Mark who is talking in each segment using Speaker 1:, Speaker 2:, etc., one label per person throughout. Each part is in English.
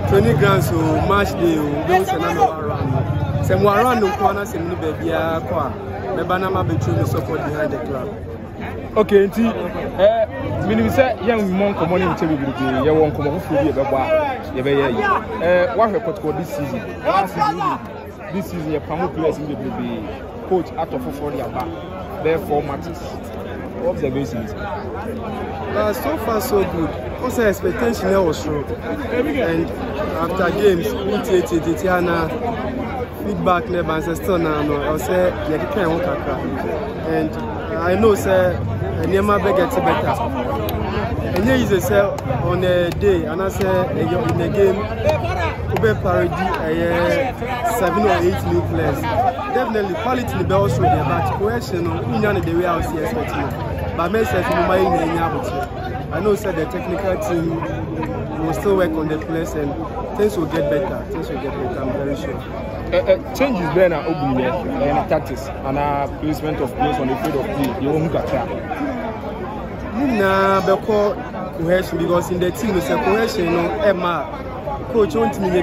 Speaker 1: training ground so match day those and around. Some were around the corner, some baby car. The Banama between the support behind the club.
Speaker 2: Okay, meaning say young monk commonly to be you won't come off with you what have Kotoko this season? This season, your Pamu players will be coach out of 40 back. Therefore, matches. Observations.
Speaker 1: So far, so good. Also, expectation was true. And after games, feedback never still now. I say, and I know, sir, Nema get better. And here is a sell on a day, and I say, in the game, Ube parody 7 or 8 new players. Definitely, quality in the bell show there, but question, we know the way I see expecting. But I know that the technical team will still work on the place and things will get better. I'm very sure.
Speaker 2: Changes there now, and tactics and placement of players on the field of play. You won't get that. Because in the team, it's a cohesion. Emma, coach, won't need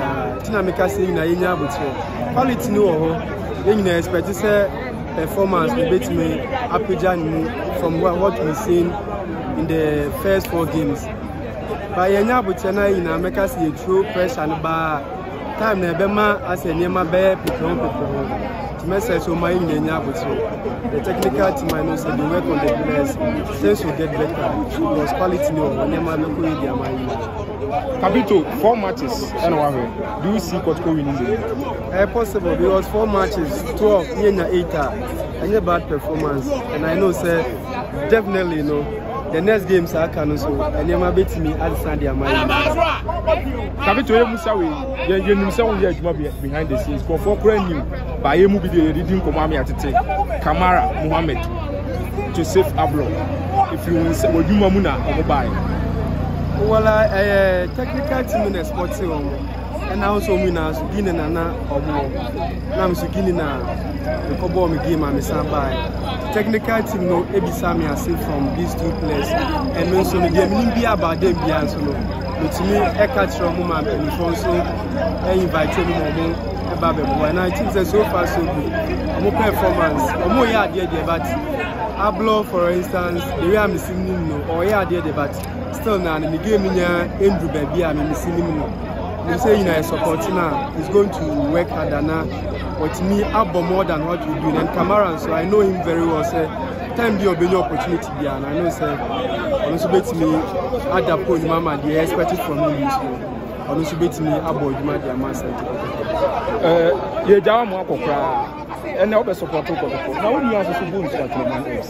Speaker 2: quality no, expect to say performance will beat me from what we've seen in the first 4 games. But Yanya in America see a true pressure and bar time Nebema as a Nema bear people. To message so my in the technical team I know said they work on the players, things will get better because quality no Nema local media my Capito 4 matches anyway. Do you see Kotoko winning the league?
Speaker 1: Possible because 4 matches, 12, 8 any bad performance, and I know sir definitely the next games are can so and you might beat me at Sunday mind.
Speaker 2: Capito Musawi, you behind the scenes for 4 brand new by a movie they didn't come at Kamara Muhammad to save Ablo. If you will say what you mamuna or buy.
Speaker 1: Well, technical team in a sports and also winners beginning and now I'm beginning now the football game and by technical team no ebisami I see from these 2 players and also the game be about them beyond so to me I catch from moment and also I invite them and I think that so far so good performance but Ablo for instance the way I'm seeing him or but still now the game in Andrew baby I'm missing him. You say in a supporting now, he's going to work harder now. But to me, Abba more than what we do. And Kamara, so I know him very well. Say, time be obey opportunity there, and I know say, also bet me at that point, Mama, they expected from me. Also bet me about my dear master.
Speaker 2: You down more cry, and now be supporting Kotoko. Now we have to support the Amos.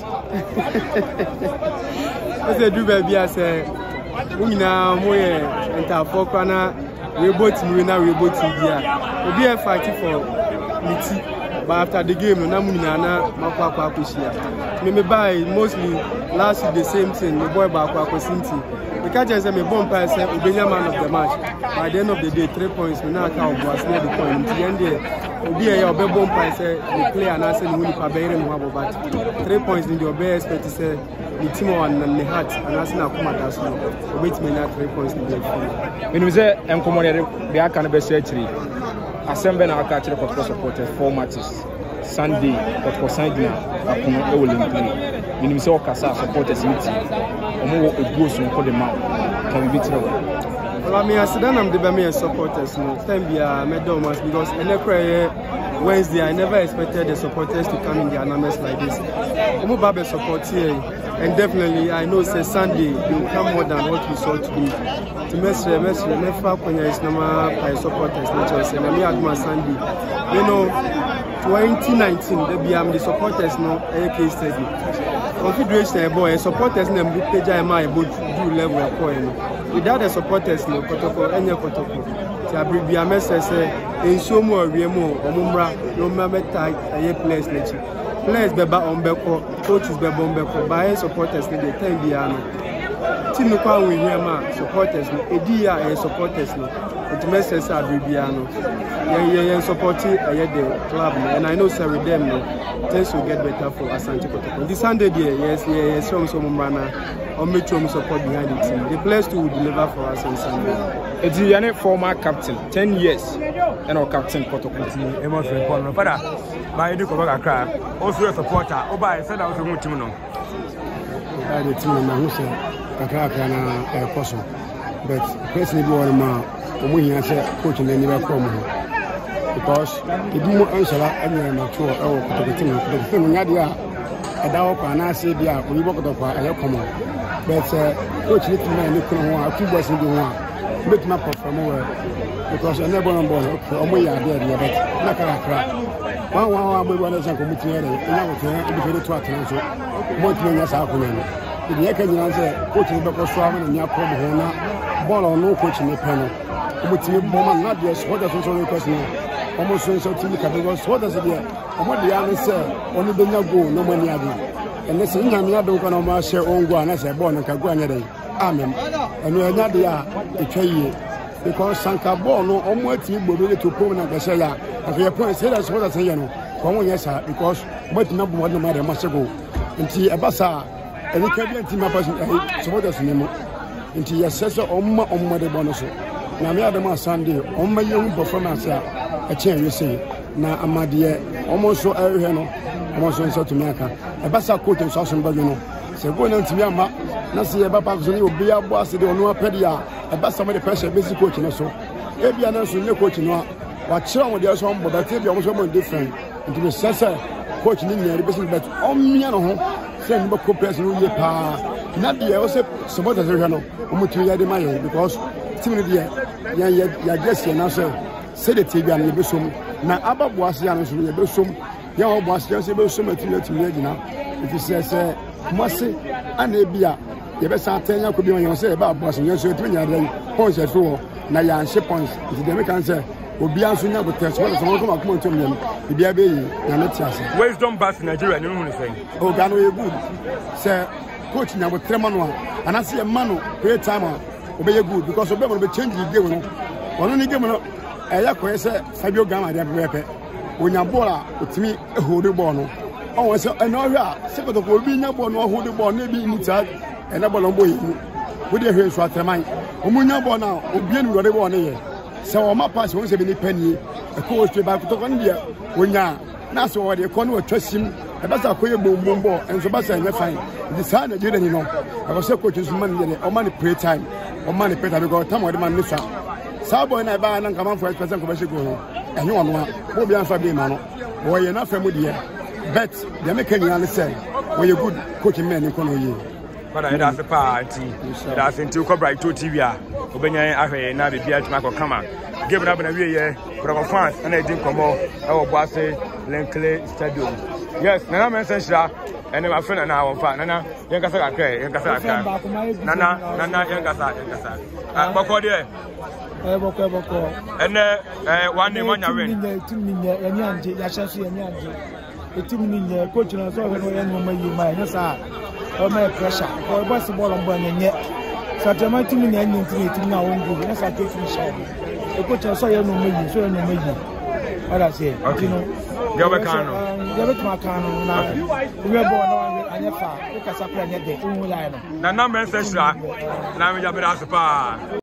Speaker 1: I say, do baby, I say, we now more enter for corner. We both now we both here. We are fighting for Miti, but after the game, no Namunana, Makwa Kushia. Me buy mostly last week the same thing. The boy Bakwa Sinti. The catch is a bomb pass, Ubenya man of the match. By the end of the day, 3 points. We now count was near the point. The end there, Ubi a bomb pass. The player and I said we will pay but 3 points in the obey expect to say. The team and the heart and as now come at us now. Wait me now 3 points in the field.
Speaker 2: When we say I'm coming they are kind of surgery. Assemble our catch the Kotoko supporters 4 matches. Sunday, Kotoko Sunday, I come all in play. When we say Okasa supporters meeting, we go so for the man. Can we beat trouble?
Speaker 1: Well, I mean, I said I'm the Bamian supporters. No, time be a medal because in the prayer Wednesday I never expected the supporters to come in their numbers like this. I'm about the support here. And definitely, I know say Sunday will come more than what we saw today. To mess never is number supporters, not just and I mean Sunday. You know, 2019, the supporters no AK steady. Confederation boy supporters them page am about do level of coin. Without the supporters no Kotoko any Kotoko. To be a message say in show more remo omumra no mameta a place nature. Players beba on beko, coaches beba on beko, by supporters in the time biano. Team no kwa we here ma supporters no edia e supporters no. It message are biano. Yeah supporting the club and I know sir with them no things will get better for Asante Kotoko. This Sunday yes from Sombrana.
Speaker 2: or make sure we support behind the team. The players too will deliver for us on Sunday.
Speaker 3: It's the former captain, 10 years, and our captain Kotoko.
Speaker 4: Amos Frimpong. Father, my do come back also a supporter. Oba said I was a good team. No,
Speaker 5: the team who said Kaka na person, but personally, we are coaching and never come because it didn't answer any mature or the thing. I doubt and I say, yeah, we walk up a common. But coach little man, two boys in the one, make my perform because I never on board. We are there, but not a crack. One we want to committee, and I was to attend. What many years happening? The Yakan answer, coaching Dr. Swam and Yapona, ball or no coaching the panel. Which you moment not just what does also question. Almost so to the category, what does it be? And what the other say, only the no go, no money. And the same time, I don't want to share own one as a born and Kaguanade. Amen. And we are not there, because Sanka Bono, almost you will be to prove that the seller. And your point said that's what I say, you know. Come on, yes, sir, because what number one matter must go. Until a bassa, and you can't be a team of person, so what does name? Until your sister on the bonus. Now, me are Sunday, on my young performance, a chair, you say. Now, I'm my dear, almost so every almost so to America. A bassa coat and sauce and bagano. So go on to Yama, not see a papa, will be a boss, they don't know a pedia, a bassa with the pressure, basic coaching also. Maybe I'm not so new coaching. What show with your son, but I tell you, almost more different. Into the sensor coaching in the business, but on me, send me a couple of years. Not the also support as a reno, because Timothy, your guest and answer, said the TV and the Bissum. Now, Abba was young as we Bissum, young was just able to material to me now. If he says, Mossy and Abia, the best I tell you could be on your say about Boston, you're so 20 points at all. Now, you are points. If the American say, will be answering up with test, what is the welcome of Montomian, the baby, and not chance. Where's Don Bass in Nigeria? No one is saying, oh, Gano, you're good. Sir, coaching now with Tremano, and I see a man, great timer. Obey good because of them will be changing the game. Only game, a yaquesa, Fabio Gamma, the Repe. When you bola with me, a holy bono. Oh, I said, another second of will be no one or holy born, maybe in inside, and a ball boy. Would you hear what I mind? Omunya Bona, Obian, whatever one year. So, my pass won't have any penny, a coach to back to Condia. When ya, that's what the corner trust him, a better queer boom boom ball, and so much I find. Decided you didn't know. I was so coach's money or money pay time. Or money better because time with the man Nissa. Sabo and I buy and come on for 8% commercial go. And you want one, be on Fabi Mano, or you're not familiar. Bet the American understand when you're good coaching men in Kono. But I that's a party. That's into Cobra 2 TV. Obenya Ahe, now the Beard Marco Kama. Give it up in a year for our fans and I didn't come out our Boise Lenkley Stadium. Yes, Nana mentioned and my friend and our fan, Nana, Yankasa, Nana, Yankasa. Boko there. And one day, one year, coaching us over my pressure or basketball on burning yet. Such a mighty million now on Google. That's a good shot. The coach saw you no maybe, so no maybe. What I say, you know, Gavacano, now we are born and your father, because I play a day. Nana, man says, now we have been asked.